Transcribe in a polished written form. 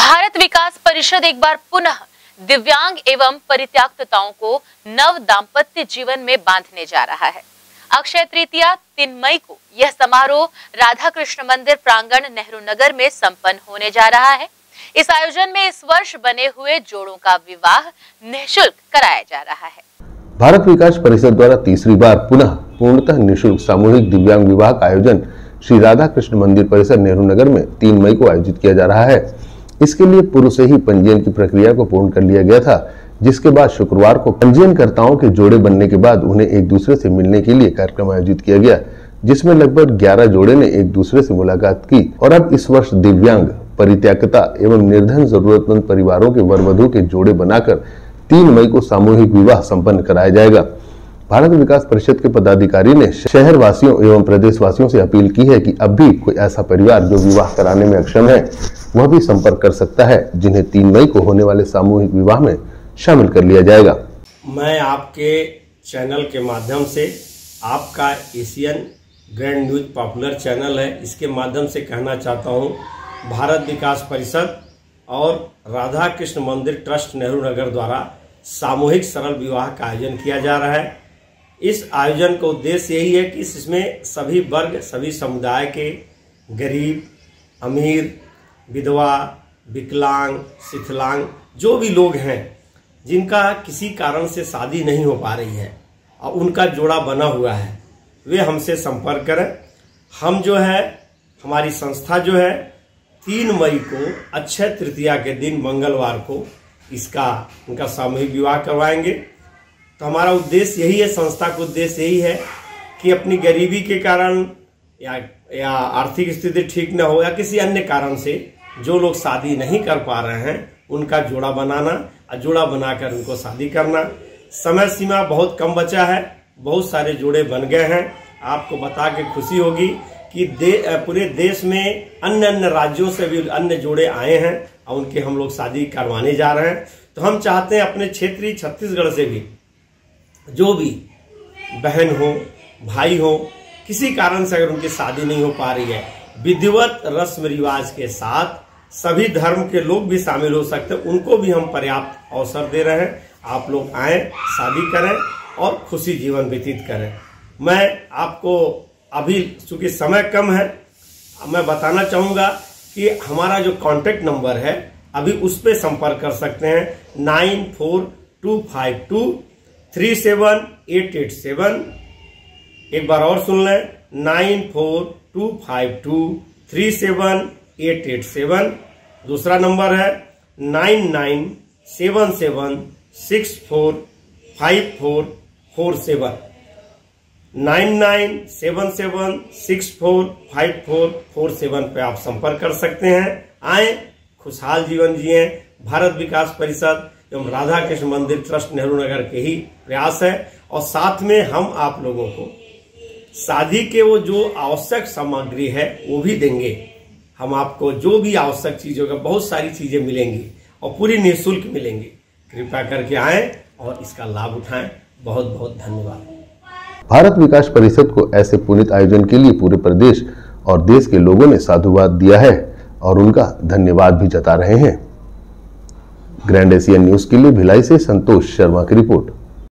भारत विकास परिषद एक बार पुनः दिव्यांग एवं परित्यक्तताओं को नव दाम्पत्य जीवन में बांधने जा रहा है। अक्षय तृतीया 3 मई को यह समारोह राधा कृष्ण मंदिर प्रांगण नेहरू नगर में संपन्न होने जा रहा है। इस आयोजन में इस वर्ष बने हुए जोड़ों का विवाह निःशुल्क कराया जा रहा है। भारत विकास परिषद द्वारा तीसरी बार पुनः पूर्णतः निःशुल्क सामूहिक दिव्यांग विवाह का आयोजन श्री राधा कृष्ण मंदिर परिसर नेहरू नगर में 3 मई को आयोजित किया जा रहा है। इसके लिए पूर्व से ही पंजीयन की प्रक्रिया को पूर्ण कर लिया गया था, जिसके बाद शुक्रवार को पंजीयनकर्ताओं के जोड़े बनने के बाद उन्हें एक दूसरे से मिलने के लिए कार्यक्रम आयोजित किया गया, जिसमें लगभग 11 जोड़े ने एक दूसरे से मुलाकात की। और अब इस वर्ष दिव्यांग, परित्यक्ता एवं निर्धन जरूरतमंद परिवारों के वर वधू के जोड़े बनाकर 3 मई को सामूहिक विवाह संपन्न कराया जाएगा। भारत विकास परिषद के पदाधिकारी ने शहर वासियों एवं प्रदेश वासियों से अपील की है कि अब भी कोई ऐसा परिवार जो विवाह कराने में अक्षम है वह भी संपर्क कर सकता है, जिन्हें 3 मई को होने वाले सामूहिक विवाह में शामिल कर लिया जाएगा। मैं आपके चैनल के माध्यम से, आपका Asian grand news popular channel है, इसके माध्यम से कहना चाहता हूँ, भारत विकास परिषद और राधा कृष्ण मंदिर ट्रस्ट नेहरू नगर द्वारा सामूहिक सरल विवाह का आयोजन किया जा रहा है। इस आयोजन का उद्देश्य यही है कि इसमें सभी वर्ग, सभी समुदाय के गरीब, अमीर, विधवा, विकलांग, शिथिलांग जो भी लोग हैं जिनका किसी कारण से शादी नहीं हो पा रही है और उनका जोड़ा बना हुआ है, वे हमसे संपर्क करें। हम जो है, हमारी संस्था जो है 3 मई को अक्षय तृतीया के दिन मंगलवार को उनका सामूहिक विवाह करवाएंगे। तो हमारा उद्देश्य यही है, संस्था का उद्देश्य यही है कि अपनी गरीबी के कारण या आर्थिक स्थिति ठीक न हो या किसी अन्य कारण से जो लोग शादी नहीं कर पा रहे हैं उनका जोड़ा बनाना और जोड़ा बनाकर उनको शादी करना। समय सीमा बहुत कम बचा है, बहुत सारे जोड़े बन गए हैं। आपको बता के खुशी होगी कि पूरे देश में अन्य राज्यों से भी अन्य जोड़े आए हैं और उनके हम लोग शादी करवाने जा रहे हैं। तो हम चाहते हैं अपने क्षेत्रीय छत्तीसगढ़ से भी जो भी बहन हो, भाई हो, किसी कारण से अगर उनकी शादी नहीं हो पा रही है, विधिवत रस्म रिवाज के साथ सभी धर्म के लोग भी शामिल हो सकते हैं, उनको भी हम पर्याप्त अवसर दे रहे हैं। आप लोग आए, शादी करें और खुशी जीवन व्यतीत करें। मैं आपको अभी चूंकि समय कम है, मैं बताना चाहूँगा कि हमारा जो कॉन्टेक्ट नंबर है अभी उस पर संपर्क कर सकते हैं 9425237887। एक बार और सुन लें, 9425237887। दूसरा नंबर है 9977645447। 9977645447 पे आप संपर्क कर सकते हैं। आए, खुशहाल जीवन जिए। भारत विकास परिषद एवं राधा कृष्ण मंदिर ट्रस्ट नेहरू नगर के ही प्रयास है। और साथ में हम आप लोगों को शादी के वो जो आवश्यक सामग्री है वो भी देंगे। हम आपको जो भी आवश्यक चीजों का बहुत सारी चीजें मिलेंगी और पूरी निःशुल्क मिलेंगी। कृपया करके आए और इसका लाभ उठाएं। बहुत बहुत धन्यवाद। भारत विकास परिषद को ऐसे पुनीत आयोजन के लिए पूरे प्रदेश और देश के लोगों ने साधुवाद दिया है और उनका धन्यवाद भी जता रहे हैं। ग्रैंड एशियन न्यूज के लिए भिलाई से संतोष शर्मा की रिपोर्ट।